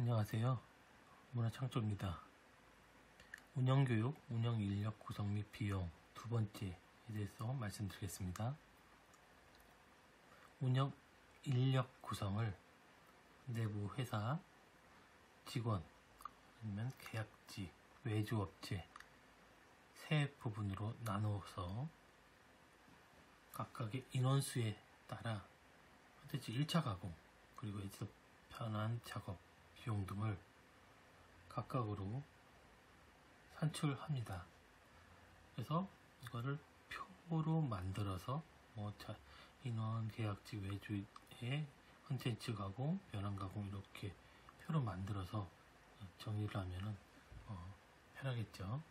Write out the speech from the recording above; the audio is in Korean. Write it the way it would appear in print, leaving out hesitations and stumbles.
안녕하세요. 문화창조입니다. 운영교육, 운영인력 구성 및 비용 두 번째에 대해서 말씀드리겠습니다. 운영인력 구성을 내부 회사, 직원, 아니면 계약직, 외주업체 세 부분으로 나누어서 각각의 인원수에 따라 대체 1차 가공, 그리고 에디터 편한 작업, 비용 등을 각각으로 산출합니다. 그래서 이거를 표로 만들어서 인원, 계약직, 외주의 컨텐츠 가공, 변환 가공 이렇게 표로 만들어서 정리를 하면은 편하겠죠.